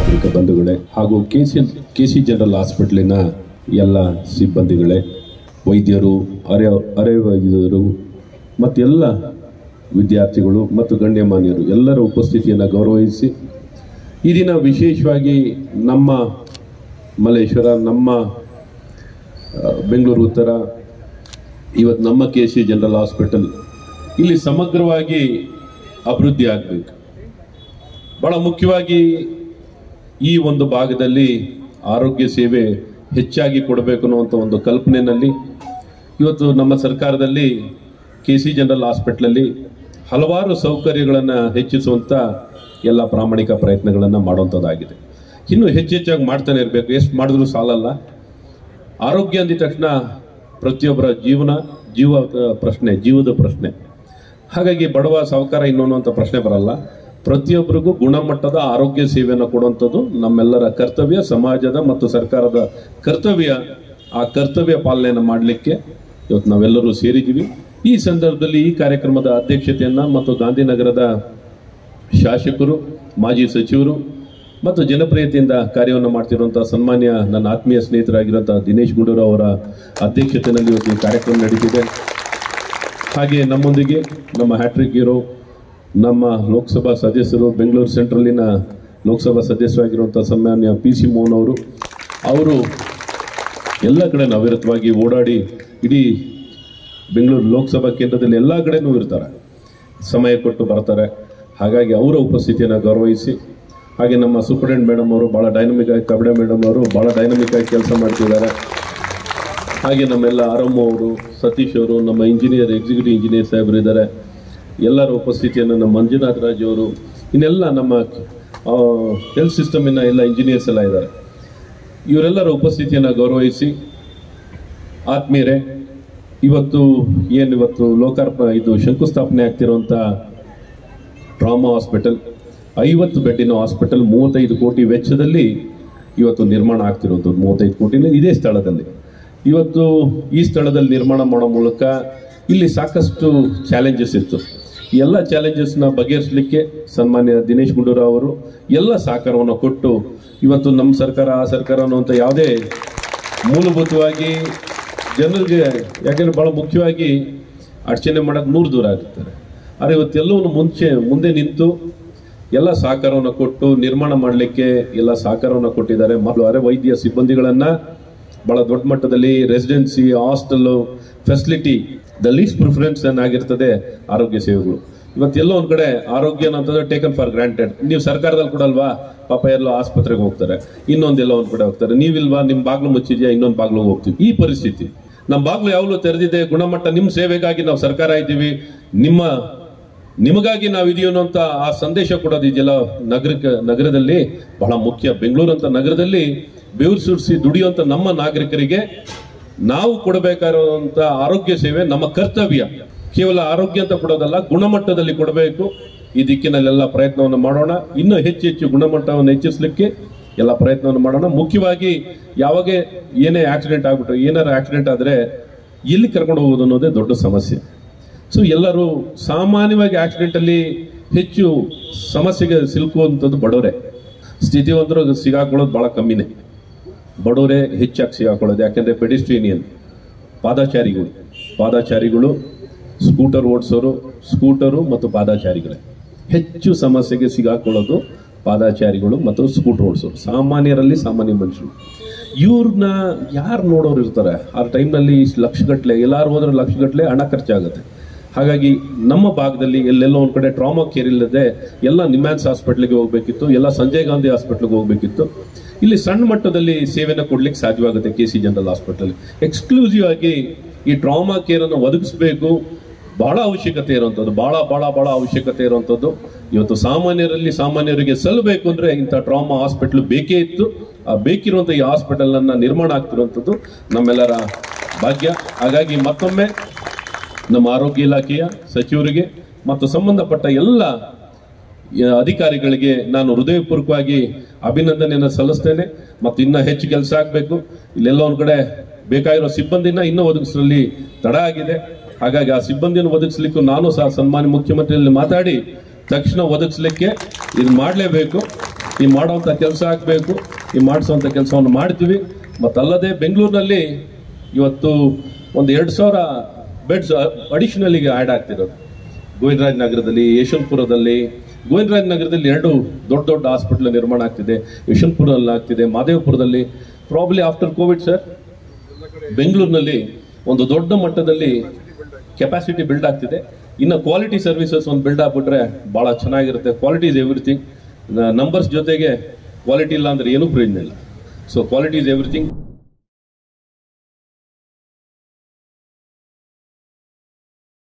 ನಾಗರಿಕ ಬಂಧುಗಳೇ ಹಾಗೂ ಕೆಸಿ ಜನರಲ್ ಹಾಸ್ಪಿಟಲಿನ ಎಲ್ಲ ಸಿಬ್ಬಂದಿಗಳೇ, ವೈದ್ಯರು, ಅರೆ ವೈದ್ಯರು ಮತ್ತೆಲ್ಲ ವಿದ್ಯಾರ್ಥಿಗಳು ಮತ್ತು ಗಣ್ಯಮಾನ್ಯರು ಎಲ್ಲರ ಉಪಸ್ಥಿತಿಯನ್ನು ಗೌರವಿಸಿ ಈ ದಿನ ವಿಶೇಷವಾಗಿ ನಮ್ಮ ಮಲ್ಲೇಶ್ವರ, ನಮ್ಮ ಬೆಂಗಳೂರು ಉತ್ತರ, ಇವತ್ತು ನಮ್ಮ ಕೆಸಿ ಜನರಲ್ ಹಾಸ್ಪಿಟಲ್ ಇಲ್ಲಿ ಸಮಗ್ರವಾಗಿ ಅಭಿವೃದ್ಧಿ ಆಗಬೇಕು. ಬಹಳ ಮುಖ್ಯವಾಗಿ ಈ ಒಂದು ಭಾಗದಲ್ಲಿ ಆರೋಗ್ಯ ಸೇವೆ ಹೆಚ್ಚಾಗಿ ಕೊಡಬೇಕು ಅನ್ನುವಂಥ ಒಂದು ಕಲ್ಪನೆಯಲ್ಲಿ ಇವತ್ತು ನಮ್ಮ ಸರ್ಕಾರದಲ್ಲಿ ಕೆಸಿ ಜನರಲ್ ಹಾಸ್ಪಿಟಲಲ್ಲಿ ಹಲವಾರು ಸೌಕರ್ಯಗಳನ್ನು ಹೆಚ್ಚಿಸುವಂಥ ಎಲ್ಲ ಪ್ರಾಮಾಣಿಕ ಪ್ರಯತ್ನಗಳನ್ನು ಮಾಡುವಂಥದ್ದಾಗಿದೆ. ಇನ್ನು ಹೆಚ್ಚೆಚ್ಚಾಗಿ ಮಾಡ್ತಾನೆ ಇರಬೇಕು, ಎಷ್ಟು ಮಾಡಿದ್ರೂ ಸಾಲಲ್ಲ. ಆರೋಗ್ಯ ಅಂದಿದ ತಕ್ಷಣ ಪ್ರತಿಯೊಬ್ಬರ ಜೀವದ ಪ್ರಶ್ನೆ. ಹಾಗಾಗಿ ಬಡವ ಸಾಹುಕಾರ ಇನ್ನೊಂದು ಅಂತ ಪ್ರಶ್ನೆ ಬರಲ್ಲ. ಪ್ರತಿಯೊಬ್ಬರಿಗೂ ಗುಣಮಟ್ಟದ ಆರೋಗ್ಯ ಸೇವೆಯನ್ನು ಕೊಡುವಂಥದ್ದು ನಮ್ಮೆಲ್ಲರ ಕರ್ತವ್ಯ, ಸಮಾಜದ ಮತ್ತು ಸರ್ಕಾರದ ಕರ್ತವ್ಯ. ಆ ಕರ್ತವ್ಯ ಪಾಲನೆಯನ್ನು ಮಾಡಲಿಕ್ಕೆ ಇವತ್ತು ನಾವೆಲ್ಲರೂ ಸೇರಿದ್ದೀವಿ. ಈ ಸಂದರ್ಭದಲ್ಲಿ ಈ ಕಾರ್ಯಕ್ರಮದ ಅಧ್ಯಕ್ಷತೆಯನ್ನು ಮತ್ತು ಗಾಂಧಿನಗರದ ಶಾಸಕರು, ಮಾಜಿ ಸಚಿವರು ಮತ್ತು ಜನಪ್ರಿಯತೆಯಿಂದ ಕಾರ್ಯವನ್ನು ಮಾಡ್ತಿರುವಂಥ ಸನ್ಮಾನ್ಯ ನನ್ನ ಆತ್ಮೀಯ ಸ್ನೇಹಿತರಾಗಿರುವಂಥ ದಿನೇಶ್ ಗುಂಡೂರಾವ್ ಅವರ ಅಧ್ಯಕ್ಷತೆಯಲ್ಲಿ ಇವತ್ತು ಈ ಕಾರ್ಯಕ್ರಮ ನಡೀತಿದೆ. ಹಾಗೆ ನಮ್ಮೊಂದಿಗೆ ನಮ್ಮ ಹ್ಯಾಟ್ರಿಕ್ ಹೀರೋ, ನಮ್ಮ ಲೋಕಸಭಾ ಸದಸ್ಯರು, ಬೆಂಗಳೂರು ಸೆಂಟ್ರಲಿನ ಲೋಕಸಭಾ ಸದಸ್ಯರಾಗಿರುವಂಥ ಸನ್ಮಾನ್ಯ PC ಮೋಹನ್ ಅವರು ಎಲ್ಲ ಕಡೆ ಅವಿರತವಾಗಿ ಓಡಾಡಿ ಇಡೀ ಬೆಂಗಳೂರು ಲೋಕಸಭಾ ಕೇಂದ್ರದಲ್ಲಿ ಎಲ್ಲ ಕಡೆನೂ ಇರ್ತಾರೆ, ಸಮಯ ಕೊಟ್ಟು ಬರ್ತಾರೆ. ಹಾಗಾಗಿ ಅವರ ಉಪಸ್ಥಿತಿಯನ್ನು ಗೌರವಿಸಿ, ಹಾಗೆ ನಮ್ಮ ಸೂಪರಿಂಟೆಂಡೆಂಟ್ ಮೇಡಮ್ ಅವರು ಭಾಳ ಡೈನಮಿಕ್ ಆಗಿ, ಕಬಡೆ ಮೇಡಮ್ ಅವರು ಭಾಳ ಡೈನಮಿಕ್ ಆಗಿ ಕೆಲಸ ಮಾಡ್ತಿದ್ದಾರೆ. ಹಾಗೆ ನಮ್ಮೆಲ್ಲ ಆರಮ್ಮ ಅವರು, ಸತೀಶ್ ಅವರು, ನಮ್ಮ ಇಂಜಿನಿಯರ್, ಎಕ್ಸಿಕ್ಯೂಟಿವ್ ಇಂಜಿನಿಯರ್ ಸಾಹೇಬರು ಇದ್ದಾರೆ. ಎಲ್ಲರ ಉಪಸ್ಥಿತಿಯನ್ನು ನಮ್ಮ ಮಂಜುನಾಥ್ ರಾಜ್ ಅವರು, ಇನ್ನೆಲ್ಲ ನಮ್ಮ ಹೆಲ್ತ್ ಸಿಸ್ಟಮಿನ ಎಲ್ಲ ಇಂಜಿನಿಯರ್ಸ್ ಎಲ್ಲ ಇದ್ದಾರೆ. ಇವರೆಲ್ಲರ ಉಪಸ್ಥಿತಿಯನ್ನು ಗೌರವಿಸಿ, ಆತ್ಮೀಯರೇ, ಇವತ್ತು ಇದು ಶಂಕುಸ್ಥಾಪನೆ ಆಗ್ತಿರುವಂಥ ಟ್ರಾಮಾ ಹಾಸ್ಪಿಟಲ್ 50 ಬೆಡ್ಡಿನ ಹಾಸ್ಪಿಟಲ್ 35 ಕೋಟಿ ವೆಚ್ಚದಲ್ಲಿ ಇವತ್ತು ನಿರ್ಮಾಣ ಆಗ್ತಿರುವಂಥದ್ದು. 35 ಕೋಟಿನ ಇದೇ ಸ್ಥಳದಲ್ಲಿ ಇವತ್ತು ಈ ಸ್ಥಳದಲ್ಲಿ ನಿರ್ಮಾಣ ಮಾಡೋ ಮೂಲಕ ಇಲ್ಲಿ ಸಾಕಷ್ಟು ಚಾಲೆಂಜಸ್ ಇತ್ತು. ಎಲ್ಲ ಚಾಲೆಂಜಸ್ನ ಬಗೆಹರಿಸಲಿಕ್ಕೆ ಸನ್ಮಾನ್ಯ ದಿನೇಶ್ ಗುಂಡೂರಾವ್ ಅವರು ಎಲ್ಲ ಸಹಕಾರವನ್ನು ಕೊಟ್ಟು ಇವತ್ತು ನಮ್ಮ ಸರ್ಕಾರ ಆ ಸರ್ಕಾರ ಅನ್ನುವಂಥ ಯಾವುದೇ ಮೂಲಭೂತವಾಗಿ ಜನರಿಗೆ, ಯಾಕೆಂದರೆ ಭಾಳ ಮುಖ್ಯವಾಗಿ ಅರ್ಚನೆ ಮಾಡೋಕ್ಕೆ 100 ದೂರ ಆಗಿರ್ತಾರೆ. ಆದರೆ ಇವತ್ತೆಲ್ಲವನ್ನು ಮುಂದೆ ನಿಂತು ಎಲ್ಲ ಸಹಕಾರವನ್ನು ಕೊಟ್ಟು ನಿರ್ಮಾಣ ಮಾಡಲಿಕ್ಕೆ ಎಲ್ಲ ಸಹಕಾರವನ್ನು ಕೊಟ್ಟಿದ್ದಾರೆ. ಅರೆ ವೈದ್ಯ ಸಿಬ್ಬಂದಿಗಳನ್ನು ಭಾಳ ದೊಡ್ಡ ಮಟ್ಟದಲ್ಲಿ residency, hostel, facility, the least preference ಆಗಿರ್ತದೆ ಆರೋಗ್ಯ ಸೇವೆಗಳು. ಇವತ್ತೆಲ್ಲೋ ಒಂದು ಕಡೆ ಆರೋಗ್ಯ ಅಂತಂದ್ರೆ ಟೇಕನ್ ಫಾರ್ ಗ್ರಾಂಟೆಡ್. ನೀವು ಸರ್ಕಾರದಲ್ಲಿ ಕೊಡಲ್ವಾ, ಪಾಪ ಎಲ್ಲೋ ಆಸ್ಪತ್ರೆಗೆ ಹೋಗ್ತಾರೆ, ಇನ್ನೊಂದೆಲ್ಲ ಒಂದು ಕಡೆ ಹೋಗ್ತಾರೆ. ನೀವಿಲ್ವಾ, ನಿಮ್ಮ ಬಾಗ್ಲು ಮುಚ್ಚಿದ್ಯಾ, ಇನ್ನೊಂದು ಬಾಗ್ಲು ಹೋಗ್ತೀವಿ. ಈ ಪರಿಸ್ಥಿತಿ. ನಮ್ಮ ಬಾಗ್ಲು ಯಾವಾಗಲೂ ತೆರೆದಿದೆ, ಗುಣಮಟ್ಟ ನಿಮ್ಮ ಸೇವೆಗಾಗಿ ನಾವು ಸರ್ಕಾರ ಇದ್ದೀವಿ, ನಿಮಗಾಗಿ ನಾವು ಇದೀವಿ ಅನ್ನೋಂಥ ಆ ಸಂದೇಶ ಕೊಡೋದಿದೆಯಲ್ಲ ನಗರದಲ್ಲಿ ಬಹಳ ಮುಖ್ಯ. ಬೆಂಗಳೂರು ಅಂತ ನಗರದಲ್ಲಿ ಬೆವರು ಸುರಿಸಿ ದುಡಿಯುವಂಥ ನಮ್ಮ ನಾಗರಿಕರಿಗೆ ನಾವು ಕೊಡಬೇಕಾಗಿರುವಂಥ ಆರೋಗ್ಯ ಸೇವೆ ನಮ್ಮ ಕರ್ತವ್ಯ. ಕೇವಲ ಆರೋಗ್ಯ ಅಂತ ಕೊಡೋದಲ್ಲ, ಗುಣಮಟ್ಟದಲ್ಲಿ ಕೊಡಬೇಕು. ಈ ದಿಕ್ಕಿನಲ್ಲೆಲ್ಲ ಪ್ರಯತ್ನವನ್ನು ಮಾಡೋಣ. ಇನ್ನೂ ಹೆಚ್ಚು ಗುಣಮಟ್ಟವನ್ನು ಹೆಚ್ಚಿಸಲಿಕ್ಕೆ ಎಲ್ಲ ಪ್ರಯತ್ನವನ್ನು ಮಾಡೋಣ. ಮುಖ್ಯವಾಗಿ ಯಾವಾಗ ಏನೇ ಆಕ್ಸಿಡೆಂಟ್ ಆಗ್ಬಿಟ್ರೆ, ಏನಾರು ಆಕ್ಸಿಡೆಂಟ್ ಆದರೆ ಎಲ್ಲಿ ಕರ್ಕೊಂಡು ಹೋಗೋದು ಅನ್ನೋದೇ ದೊಡ್ಡ ಸಮಸ್ಯೆ. ಸೊ ಎಲ್ಲರೂ ಸಾಮಾನ್ಯವಾಗಿ ಆಕ್ಸಿಡೆಂಟಲ್ಲಿ ಹೆಚ್ಚು ಸಮಸ್ಯೆಗೆ ಸಿಲುಕುವಂಥದ್ದು ಬಡವರೇ. ಸ್ಥಿತಿವಂತರು ಸಿಗಾಕೊಳ್ಳೋದು ಭಾಳ ಕಮ್ಮಿನೇ, ಬಡವರೇ ಹೆಚ್ಚಾಗಿ ಸಿಗಾಕೊಳ್ಳೋದು. ಯಾಕೆಂದರೆ ಪೆಡಿಸ್ಟ್ರೇನಿಯನ್, ಪಾದಾಚಾರಿಗಳು, ಸ್ಕೂಟರ್ ಓಡಿಸೋರು, ಸ್ಕೂಟರು ಮತ್ತು ಪಾದಾಚಾರಿಗಳೇ ಹೆಚ್ಚು ಸಮಸ್ಯೆಗೆ ಸಿಗಾಕೊಳ್ಳೋದು. ಪಾದಾಚಾರಿಗಳು ಮತ್ತು ಸ್ಕೂಟರ್ ಓಡಿಸೋರು ಸಾಮಾನ್ಯ ಮನುಷ್ಯರು. ಇವ್ರನ್ನ ಯಾರು ನೋಡೋರು ಇರ್ತಾರೆ ಆ ಟೈಮ್ನಲ್ಲಿ. ಲಕ್ಷಗಟ್ಟಲೆ ಎಲ್ಲರೂ ಹೋದ್ರೆ ಲಕ್ಷಗಟ್ಟಲೆ ಹಣ ಖರ್ಚಾಗುತ್ತೆ. ಹಾಗಾಗಿ ನಮ್ಮ ಭಾಗದಲ್ಲಿ ಎಲ್ಲೆಲ್ಲೋ ಒಂದು ಕಡೆ ಟ್ರಾಮಾ ಕೇರ್ ಇಲ್ಲದೆ ಎಲ್ಲ ನಿಮ್ಯಾನ್ಸ್ ಹಾಸ್ಪಿಟ್ಲಿಗೆ ಹೋಗಬೇಕಿತ್ತು, ಎಲ್ಲ ಸಂಜಯ್ ಗಾಂಧಿ ಹಾಸ್ಪಿಟ್ಲಿಗೆ ಹೋಗಬೇಕಿತ್ತು. ಇಲ್ಲಿ ಸಣ್ಣ ಮಟ್ಟದಲ್ಲಿ ಸೇವೆಯನ್ನು ಕೊಡ್ಲಿಕ್ಕೆ ಸಾಧ್ಯವಾಗುತ್ತೆ. ಕೆಸಿ ಜನರಲ್ ಹಾಸ್ಪಿಟಲ್ ಎಕ್ಸ್ಕ್ಲೂಸಿವ್ ಆಗಿ ಈ ಟ್ರಾಮಾ ಕೇರನ್ನು ಒದಗಿಸಬೇಕು. ಬಹಳ ಅವಶ್ಯಕತೆ ಇರುವಂಥದ್ದು, ಬಹಳ ಅವಶ್ಯಕತೆ ಇರುವಂಥದ್ದು. ಇವತ್ತು ಸಾಮಾನ್ಯರಿಗೆ ಸಲ್ಲಬೇಕು ಅಂದರೆ ಇಂಥ ಟ್ರಾಮಾ ಹಾಸ್ಪಿಟಲ್ ಬೇಕೇ ಇತ್ತು. ಆ ಬೇಕಿರುವಂಥ ಈ ಹಾಸ್ಪಿಟಲನ್ನು ನಿರ್ಮಾಣ ಆಗ್ತಿರುವಂಥದ್ದು ನಮ್ಮೆಲ್ಲರ ಭಾಗ್ಯ. ಹಾಗಾಗಿ ಮತ್ತೊಮ್ಮೆ ನಮ್ಮ ಆರೋಗ್ಯ ಇಲಾಖೆಯ ಸಚಿವರಿಗೆ ಮತ್ತು ಸಂಬಂಧಪಟ್ಟ ಎಲ್ಲ ಅಧಿಕಾರಿಗಳಿಗೆ ನಾನು ಹೃದಯಪೂರ್ವಕವಾಗಿ ಅಭಿನಂದನೆಯನ್ನು ಸಲ್ಲಿಸ್ತೇನೆ. ಮತ್ತು ಇನ್ನೂ ಹೆಚ್ಚು ಕೆಲಸ ಆಗಬೇಕು. ಇಲ್ಲೆಲ್ಲ ಒಂದು ಕಡೆ ಬೇಕಾಗಿರೋ ಸಿಬ್ಬಂದಿನ ಇನ್ನೂ ಒದಗಿಸಲಿ ತಡ ಆಗಿದೆ. ಹಾಗಾಗಿ ಆ ಸಿಬ್ಬಂದಿಯನ್ನು ಒದಗಿಸಲಿಕ್ಕೂ ನಾನು ಸಹ ಸನ್ಮಾನ್ಯ ಮುಖ್ಯಮಂತ್ರಿಯಲ್ಲಿ ಮಾತಾಡಿ ತಕ್ಷಣ ಒದಗಿಸಲಿಕ್ಕೆ ಇದು ಮಾಡಲೇಬೇಕು. ಈ ಮಾಡೋವಂಥ ಕೆಲಸ ಆಗಬೇಕು, ಈ ಮಾಡಿಸೋವಂಥ ಕೆಲಸವನ್ನು ಮಾಡ್ತೀವಿ. ಮತ್ತಲ್ಲದೆ ಬೆಂಗಳೂರಿನಲ್ಲಿ ಇವತ್ತು ಒಂದು 2,000 ಬೆಡ್ಸ್ ಅಡಿಷನಲಿಗೆ ಆ್ಯಡ್ ಆಗ್ತಿರೋದು. ಗೋವಿಂದರಾಜ ನಗರದಲ್ಲಿ, ಯಶವಂತಪುರದಲ್ಲಿ. ಗೋವಿಂದರಾಜ ನಗರದಲ್ಲಿ 2 ದೊಡ್ಡ ದೊಡ್ಡ ಹಾಸ್ಪಿಟಲ್ ನಿರ್ಮಾಣ ಆಗ್ತಿದೆ, ಯಶವಂತಪುರದಲ್ಲಿ ಆಗ್ತಿದೆ, ಮಾದೇವಪುರದಲ್ಲಿ. ಪ್ರಾಬ್ಲಿ ಆಫ್ಟರ್ ಕೋವಿಡ್ ಸರ್ ಬೆಂಗಳೂರಿನಲ್ಲಿ ಒಂದು ದೊಡ್ಡ ಮಟ್ಟದಲ್ಲಿ ಕೆಪಾಸಿಟಿ ಬಿಲ್ಡ್ ಆಗ್ತಿದೆ. ಇನ್ನು ಕ್ವಾಲಿಟಿ ಸರ್ವಿಸಸ್ ಒಂದು ಬಿಲ್ಡ್ ಆಗ್ಬಿಟ್ರೆ ಭಾಳ ಚೆನ್ನಾಗಿರುತ್ತೆ. Quality is everything. ನಂಬರ್ಸ್ ಜೊತೆಗೆ ಕ್ವಾಲಿಟಿ ಇಲ್ಲ ಅಂದರೆ ಏನೂ ಪ್ರಯೋಜನ ಇಲ್ಲ. So quality is everything.